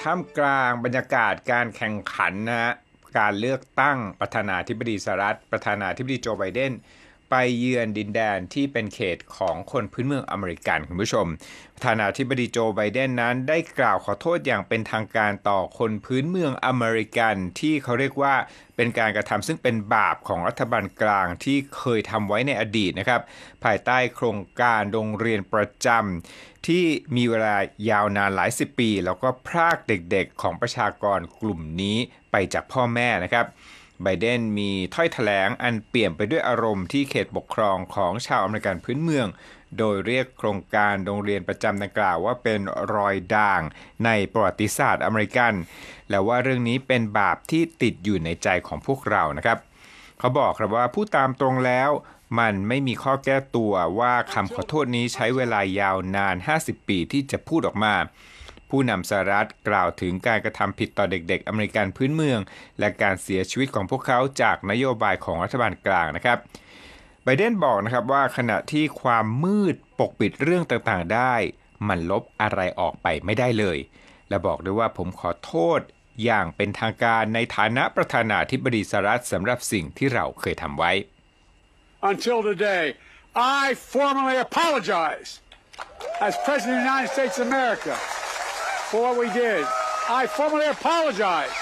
ท่ามกลางบรรยากาศการแข่งขันนะฮะการเลือกตั้งประธานาธิบดีสหรัฐประธานาธิบดีโจไบเดนไปเยือนดินแดนที่เป็นเขตของคนพื้นเมืองอเมริกันคุณผู้ชมประธานาธิบดีโจไบเดนนั้นได้กล่าวขอโทษอย่างเป็นทางการต่อคนพื้นเมืองอเมริกันที่เขาเรียกว่าเป็นการกระทำซึ่งเป็นบาปของรัฐบาลกลางที่เคยทำไว้ในอดีตนะครับภายใต้โครงการโรงเรียนประจำที่มีเวลายาวนานหลายสิบปีแล้วก็พรากเด็กๆของประชากรกลุ่มนี้ไปจากพ่อแม่นะครับไบเดนมีถ้อยแถลงอันเปี่ยมไปด้วยอารมณ์ที่เขตปกครองของชาวอเมริกันพื้นเมืองโดยเรียกโครงการโรงเรียนประจำดังกล่าวว่าเป็นรอยด่างในประวัติศาสตร์อเมริกันและว่าเรื่องนี้เป็นบาปที่ติดอยู่ในใจของพวกเรานะครับเขาบอกครับว่าพูดตามตรงแล้วมันไม่มีข้อแก้ตัวว่าคำขอโทษนี้ใช้เวลายาวนาน50ปีที่จะพูดออกมาผู้นำสหรัฐกล่าวถึงการกระทำผิดต่อเด็กๆอเมริกันพื้นเมืองและการเสียชีวิตของพวกเขาจากนโยบายของรัฐบาลกลางนะครับไบเดนบอกนะครับว่าขณะที่ความมืดปกปิดเรื่องต่างๆได้มันลบอะไรออกไปไม่ได้เลยและบอกด้วยว่าผมขอโทษอย่างเป็นทางการในฐานะประธานาธิบดีสหรัฐสำหรับสิ่งที่เราเคยทำไว้ Until today, I formally apologize as President of the United States of America for what we did. I formally apologize.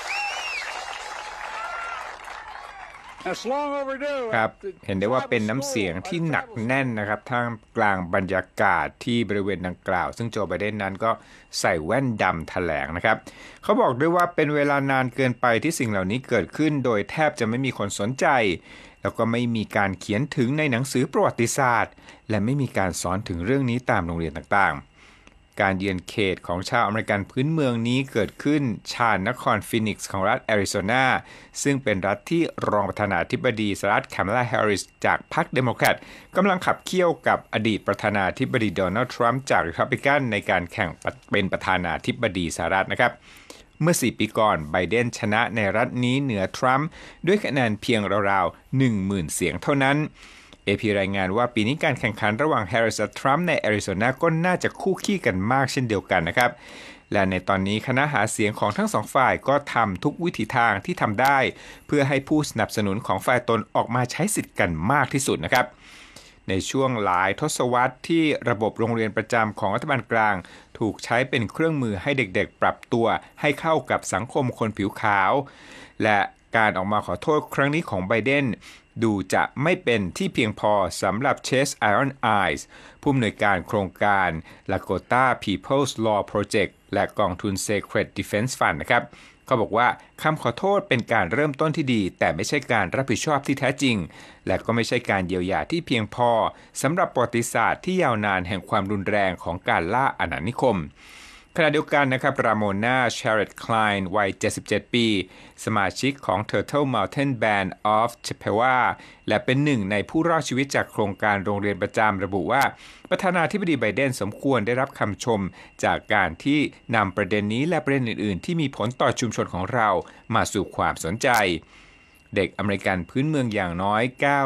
That's long overdue. ครับเห็นได้ว่าเป็นน้ำเสียงที่หนักแน่นนะครับท่ามกลางบรรยากาศที่บริเวณดังกล่าวซึ่งโจไบเดนนั้นก็ใส่แว่นดำแถลงนะครับเขาบอกด้วยว่าเป็นเวลานานเกินไปที่สิ่งเหล่านี้เกิดขึ้นโดยแทบจะไม่มีคนสนใจแล้วก็ไม่มีการเขียนถึงในหนังสือประวัติศาสตร์และไม่มีการสอนถึงเรื่องนี้ตามโรงเรียนต่างๆการเยือนเขตของชาวอเมริกันพื้นเมืองนี้เกิดขึ้นชานนครฟินิกซ์ของรัฐแอริโซนาซึ่งเป็นรัฐที่รองประธานาธิบดีสหรัฐแคมลาแฮร์ริสจากพรรคเดโมแครตกำลังขับเคี่ยวกับอดีตประธานาธิบดีโดนัลด์ทรัมป์จากรีพับลิกันในการแข่งเป็นประธานาธิบดีสหรัฐนะครับเมื่อ4ปีก่อนไบเดนชนะในรัฐนี้เหนือทรัมป์ด้วยคะแนนเพียงราวๆ 10,000 เสียงเท่านั้น AP รายงานว่าปีนี้การแข่งขันระหว่างแฮร์ริสและทรัมป์ในแอริโซนาก็น่าจะคู่ขี้กันมากเช่นเดียวกันนะครับและในตอนนี้คณะหาเสียงของทั้งสองฝ่ายก็ทำทุกวิถีทางที่ทำได้เพื่อให้ผู้สนับสนุนของฝ่ายตนออกมาใช้สิทธิ์กันมากที่สุดนะครับในช่วงหลายทศวรรษที่ระบบโรงเรียนประจำของรัฐบาลกลางถูกใช้เป็นเครื่องมือให้เด็กๆปรับตัวให้เข้ากับสังคมคนผิวขาวและการออกมาขอโทษครั้งนี้ของไบเดนดูจะไม่เป็นที่เพียงพอสำหรับเชส Iron Eyes ผู้อำนวยการโครงการ Lakota People's Law Project และกองทุน Sacred Defense Fund นะครับเขาบอกว่าคำขอโทษเป็นการเริ่มต้นที่ดีแต่ไม่ใช่การรับผิดชอบที่แท้จริงและก็ไม่ใช่การเยียวยาที่เพียงพอสำหรับประวัติศาสตร์ที่ยาวนานแห่งความรุนแรงของการล่าอาณานิคมขณะเดียวกันนะครับรามอนาเชเรตคลายน์วัย77ปีสมาชิกของ Turtle Mountain Band of Chippewa และเป็นหนึ่งในผู้รอดชีวิตจากโครงการโรงเรียนประจำระบุว่าประธานาธิบดีไบเดนสมควรได้รับคำชมจากการที่นำประเด็นนี้และประเด็นอื่นๆที่มีผลต่อชุมชนของเรามาสู่ความสนใจเด็กอเมริกันพื้นเมืองอย่างน้อย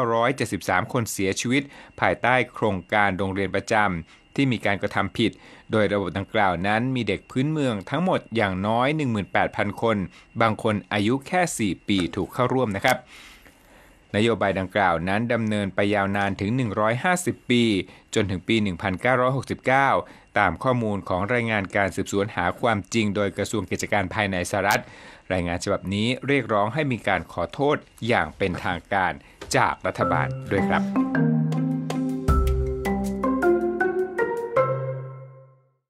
973คนเสียชีวิตภายใต้โครงการโรงเรียนประจำที่มีการกระทำผิดโดยระบบดังกล่าวนั้นมีเด็กพื้นเมืองทั้งหมดอย่างน้อย 18,000 คนบางคนอายุแค่4ปีถูกเข้าร่วมนะครับนโยบายดังกล่าวนั้นดำเนินไปยาวนานถึง150ปีจนถึงปี1969ตามข้อมูลของรายงานการสืบสวนหาความจริงโดยกระทรวงกิจการภายในสหรัฐรายงานฉบับนี้เรียกร้องให้มีการขอโทษอย่างเป็นทางการจากรัฐบาลด้วยครับ